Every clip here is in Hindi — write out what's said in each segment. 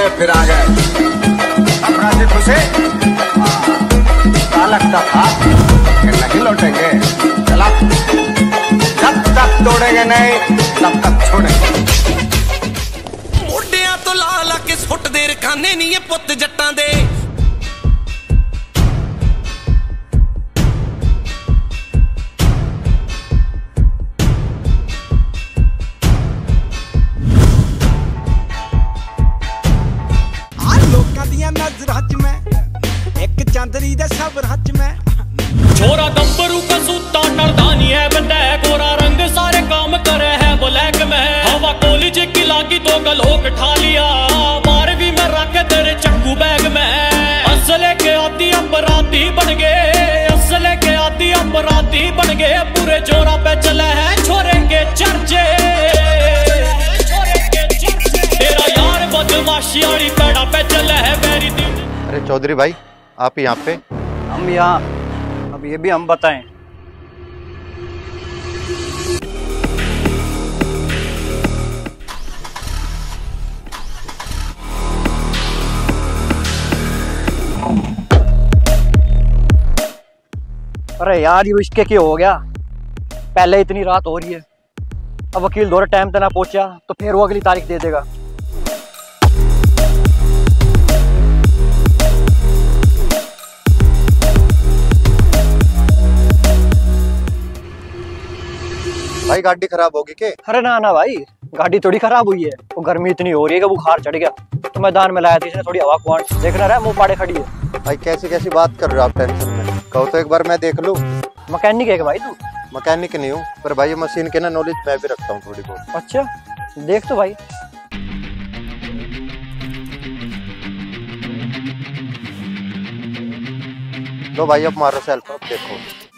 फिर आ गए। अब राजी खुशी? क्या लगता था कि नहीं लौटेंगे? चला, जब तक तोड़ेंगे नहीं तब तक छोड़ेंगे। मोढियां तो ला ला के सुट दे रखाने नहीं पुत जट्टां दे। नजर हज में एक चांदनी दे सबर हज में छोरा दंबरू का सूता डरदा नहीं है बंदा गोरा रंग सारे काम करे है ब्लैक में हवा कॉलेज की लागी तो गलोक ठा लिया मार भी मैं रख तेरे चक्कू बैग में असले के आती अपराधी बन गए असले के आती अपराधी बन गए पूरे जोरा पे चले है छोरे के चर्चे तेरा यार बदमाशी वाली पेड़ा पे चले है मेरी। अरे चौधरी भाई आप यहाँ पे? हम यहाँ, अब ये भी हम बताएं। अरे यार ये इसके क्या हो गया? पहले इतनी रात हो रही है, अब वकील दौरे टाइम पे ना पहुंचा तो फिर वो अगली तारीख दे देगा। भाई गाड़ी खराब होगी के? अरे ना ना भाई, गाड़ी थोड़ी खराब हुई है, वो गर्मी इतनी हो रही है कि बुखार चढ़ गया तो मैदान में लाया था इसने थोड़ी हवा कुआंट देखना रहा मुंह पाड़े खड़ी है। भाई कैसी कैसी बात कर रहे हो आप टेंशन में? कहो तो एक बार मैं देख लूं। मैकेनिक है भाई तू? मैकेनिक नहीं हूँ पर भाई मशीन के ना नॉलेज मैं भी रखता हूँ थोड़ी बहुत। अच्छा देख तो भाई। लो भाई अब मारो सेल्फ, अब देखो।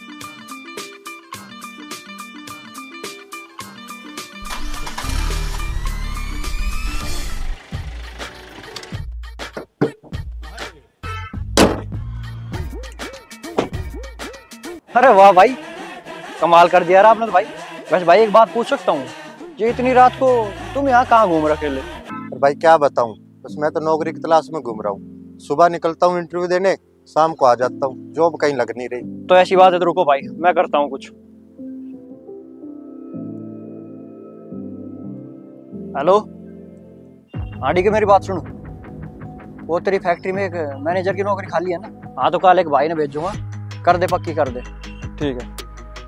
अरे वाह भाई, कमाल कर दिया आपने तो भाई। वैसे भाई एक बात पूछ सकता हूँ, ये इतनी रात को तुम यहाँ कहाँ घूम रहे अकेले? भाई क्या बताऊँ, बस मैं तो नौकरी की तलाश में घूम रहा हूँ। सुबह निकलता हूँ इंटरव्यू देने, शाम को आ जाता हूँ, जॉब कहीं लग नहीं रही। तो ऐसी बात है तो रुको भाई, मैं करता हूँ कुछ। हेलो हाँ ठीक है, मेरी बात सुनो। वो तेरी फैक्ट्री में एक मैनेजर की नौकरी खाली है ना? हाँ तो कल एक भाई ने भेजूंगा, कर दे पक्की कर दे। ठीक है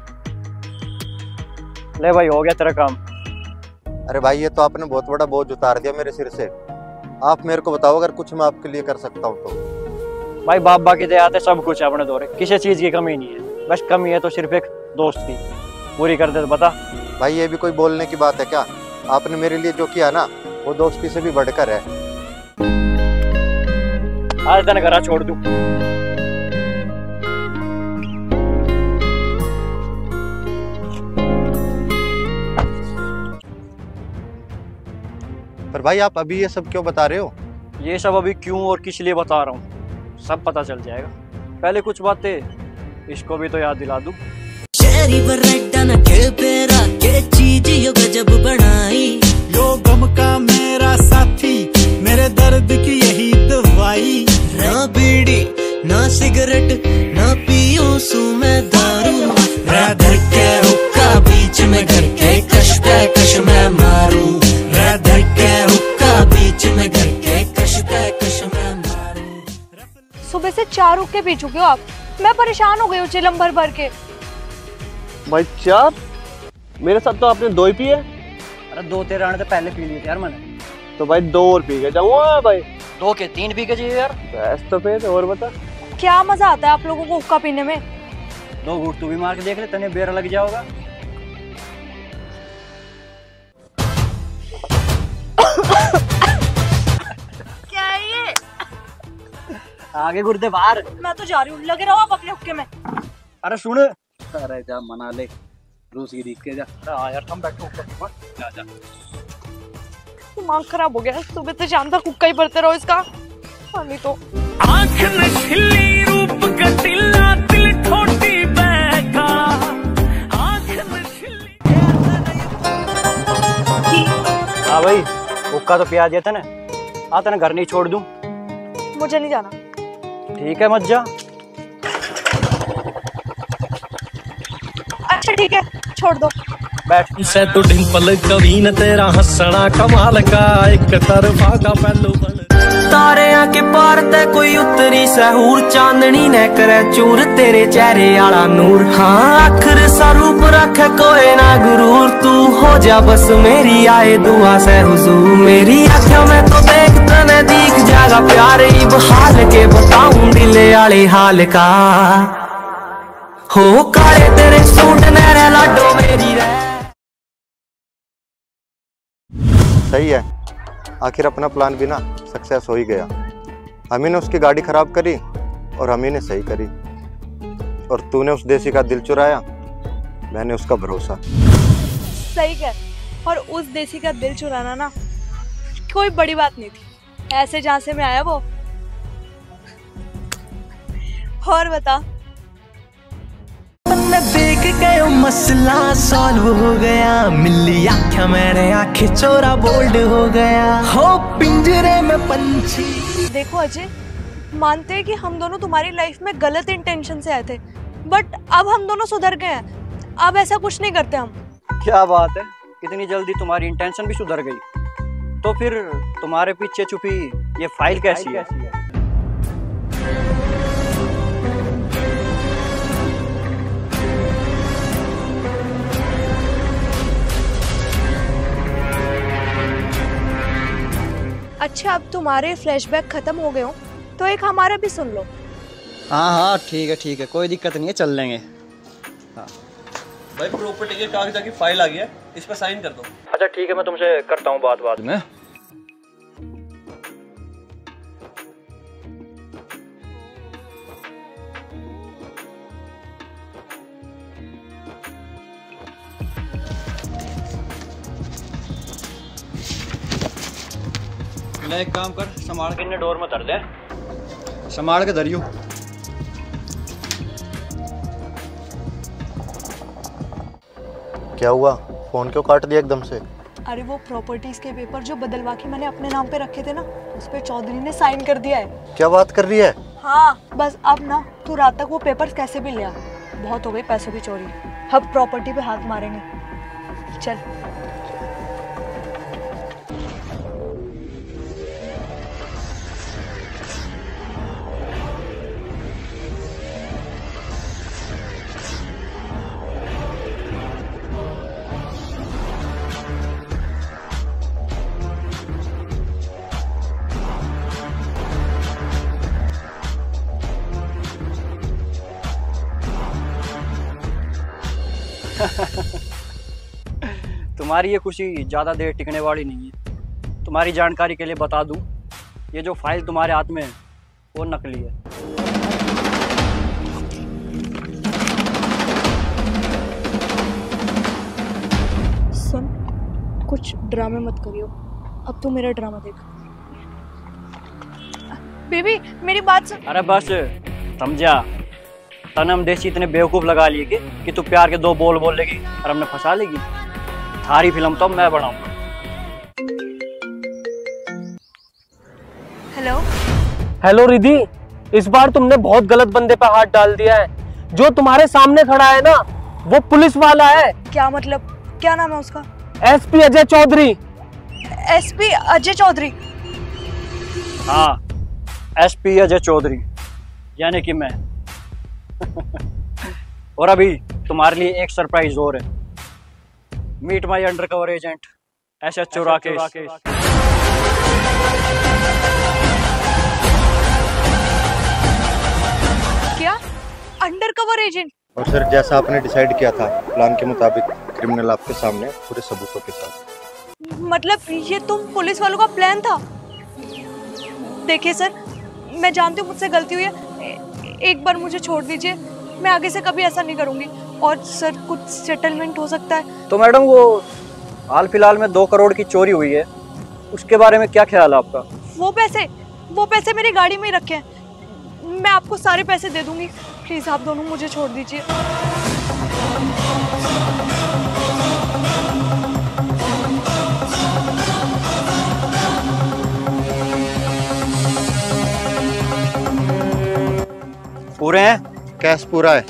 ले भाई, हो गया तेरा काम। अरे भाई ये तो आपने बहुत बड़ा बोझ उतार दिया मेरे सिर से। आप मेरे को बताओ अगर कुछ मैं आपके लिए कर सकता हूँ तो। भाई बाबा की दया से सब कुछ है अपने दौरे, किसी चीज की कमी नहीं है। बस कमी है तो सिर्फ एक दोस्त की, पूरी कर दे तो बता। भाई ये भी कोई बोलने की बात है क्या? आपने मेरे लिए जो किया ना वो दोस्ती से भी बढ़कर है। आज तने घरा छोड़ दूं। पर भाई आप अभी ये सब क्यों बता रहे हो? ये सब अभी क्यों और किस लिए बता रहा हूँ सब पता चल जाएगा। पहले कुछ बातें इसको भी तो याद दिला दूं। शहरी बर्रेटा न के पेरा के चीज यो गजब बनाई, यो गम का मेरा साथी मेरे दर्द की यही दवाई। ना बीड़ी ना सिगरेट ना पियो सू मैं दारू, रह धर के हुक्का बीच में घर के कश पे कश मैं मारू, रह धर के हुक्का बीच में घर के कश पे कश मैं मारू। सुबह से 4 हुक्के पी चुके हो आप, मैं परेशान हो गई हूँ चिलम भर भर के। भाई 4? मेरे साथ तो आपने 2 ही पिए। अरे 2 तेरे आने से पहले पी लिए थे यार मैंने। तो भाई 2 और पी के जाऊंगा भाई। 2 के 3 पी के चाहिए यार। बस तो फिर और बता क्या मजा आता है आप लोगों को हुक्का पीने में? 2 घूंट तू भी मार के देख ले, तने बेरा लग जाओगा। क्या है ये? आगे गुर्दे बाहर। मैं तो जा रही हूँ, लगे रहो आप अपने हुक्के में। अरे सुन, अरे जा मना ले, रूस की देख के जा। हाँ यार हम बैठो जा जा। दिमाग खराब हो गया, सुबह से शाम तक हुक्का ही भरते रहो इसका। नहीं तो आँख नशीली रूप कटीला दिल ठोटी बैठा, आँख नशीली। हाँ भाई हुक्का तो पिया दिया था ना, आता ना घर नहीं छोड़ दूं? मुझे नहीं जाना। ठीक है मत जा। अच्छा ठीक है, छोड़ दो। बैठ। से तो डिंपल कवीन तेरा हंसना कमाल का, एक तरफा का पहलू तारियां के पार ते कोई उतरी सहूर, चांदनी ने करे चूर तेरे चेहरे आला नूर। हाँ आखिर सा रूप रखे कोई ना गुरूर, तू हो जा बस मेरी आए दुआ से हुजूर। मेरी आँखों में तो देख तने दिख जाएगा प्यार, इब हाल के बताऊं दिले आले हाल का। हो काले तेरे सूट मेरे लाडो मेरी रे। सही है, आखिर अपना प्लान भी ना सक्सेस हो ही गया। हमी ने उसकी गाड़ी खराब करी और हमी ने सही करी, और तूने उस देसी का दिल चुराया, मैंने उसका भरोसा। सही कह। और उस देसी का दिल चुराना ना कोई बड़ी बात नहीं थी, ऐसे जहां से मैं आया वो। और बता। देख गयो मसला सॉल्व हो गया, मिली आँखें मेरे आँखें चोरा बोल्ड हो गया। हो पिंजरे में पंछी। देखो अजय, मानते हैं कि हम दोनों तुम्हारी लाइफ में गलत इंटेंशन से आए थे, बट अब हम दोनों सुधर गए हैं। अब ऐसा कुछ नहीं करते हम। क्या बात है, इतनी जल्दी तुम्हारी इंटेंशन भी सुधर गई? तो फिर तुम्हारे पीछे छुपी ये फाइल कैसी है? अच्छा, अब तुम्हारे फ्लैशबैक खत्म हो गए हो तो एक हमारा भी सुन लो। हाँ हाँ ठीक है, कोई दिक्कत नहीं है, चल लेंगे। हाँ भाई प्रॉपर्टी के कागजात की फाइल आ गई है, इस पर साइन कर दो। अच्छा ठीक है, मैं तुमसे करता हूँ बात बाद में। ले एक काम कर, संभाल के इन्हें डोर में धर दे। संभाल के धरियो। क्या हुआ, फोन क्यों काट दिया एकदम से? अरे वो प्रॉपर्टीज के पेपर जो बदलवा के मैंने अपने नाम पे रखे थे ना, उस पे चौधरी ने साइन कर दिया है। क्या बात कर रही है? हाँ, बस अब ना तू रात तक वो पेपर्स कैसे भी ले आ। बहुत हो गई पैसों की चोरी, अब प्रॉपर्टी पे हाथ मारेंगे। चल। तुम्हारी ये खुशी ज़्यादा देर टिकने वाली नहीं है। तुम्हारी जानकारी के लिए बता दूं, ये जो फाइल तुम्हारे हाथ में है वो नकली है। सुन, कुछ ड्रामे मत करियो, अब तू मेरा ड्रामा देख। बेबी मेरी बात सुन। अरे बस समझा, तनम देसी इतने बेवकूफ लगा लिए कि तू प्यार के दो बोल बोल लेगी और हमने फंसा लेगी। थारी फिल्म तो मैं बनाऊंगा। हेलो हेलो रिधि, इस बार तुमने बहुत गलत बंदे पे हाथ डाल दिया है। जो तुम्हारे सामने खड़ा है ना, वो पुलिस वाला है। क्या मतलब, क्या नाम है उसका? एसपी अजय चौधरी। एसपी अजय चौधरी? हाँ, एसपी अजय चौधरी, यानी कि मैं। और अभी तुम्हारे लिए एक सरप्राइज और है। Meet my undercover agent SHO Rakesh. क्या अंडरकवर एजेंट? और सर, जैसा आपने डिसाइड किया था, प्लान के मुताबिक क्रिमिनल आपके सामने पूरे सबूतों के साथ। मतलब ये तुम पुलिस वालों का प्लान था? देखिए सर, मैं जानती हूँ मुझसे गलती हुई है, एक बार मुझे छोड़ दीजिए, मैं आगे से कभी ऐसा नहीं करूँगी। और सर कुछ सेटलमेंट हो सकता है? तो मैडम, वो हाल फिलहाल में 2 करोड़ की चोरी हुई है, उसके बारे में क्या ख्याल है आपका? वो पैसे मेरी गाड़ी में ही रखे हैं, मैं आपको सारे पैसे दे दूंगी। प्लीज आप दोनों मुझे छोड़ दीजिए। पूरे हैं? कैश पूरा है।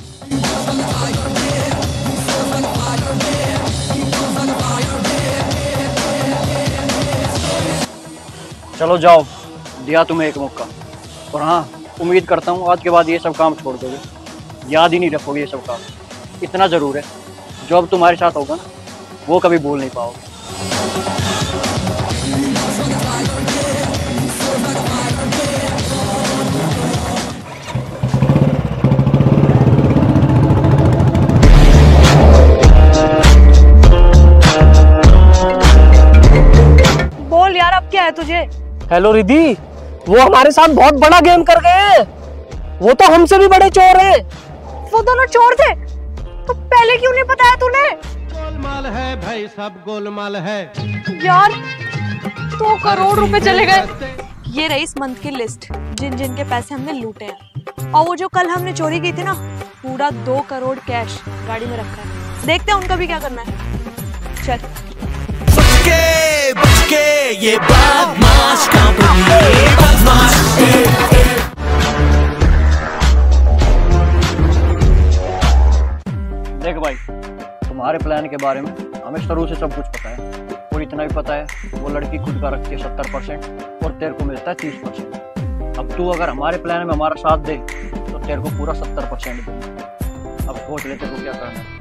चलो जाओ, दिया तुम्हें एक मौका। और हाँ, उम्मीद करता हूँ आज के बाद ये सब काम छोड़ दोगे, याद ही नहीं रखोगे ये सब काम। इतना ज़रूर है, जो अब तुम्हारे साथ होगा ना, वो कभी भूल नहीं पाओगे। बोल यार, अब क्या है तुझे? हेलो रिद्धि, वो हमारे साथ बहुत बड़ा गेम कर गए हैं। वो तो हमसे भी बड़े चोर हैं। वो दोनों चोर थे, तो पहले क्यों नहीं बताया तूने? गोलमाल है भाई, सब गोलमाल है यार, 2 करोड़ रुपए चले गए। ये रही इस मंथ की लिस्ट, जिन जिन के पैसे हमने लूटे हैं। और वो जो कल हमने चोरी की थी ना, पूरा 2 करोड़ कैश गाड़ी में रखा है। देखते हैं उनका भी क्या करना है। चल। बच के ये बदमाश कंपनी, बदमाश। देख भाई, तुम्हारे प्लान के बारे में हमें शुरू से सब कुछ पता है। और इतना भी पता है, वो लड़की खुद का रखती है 70% और तेरे को मिलता है 30%। अब तू अगर हमारे प्लान में हमारा साथ दे तो तेरे को पूरा 70% दे। अब सोच ले तेरे को क्या करना है।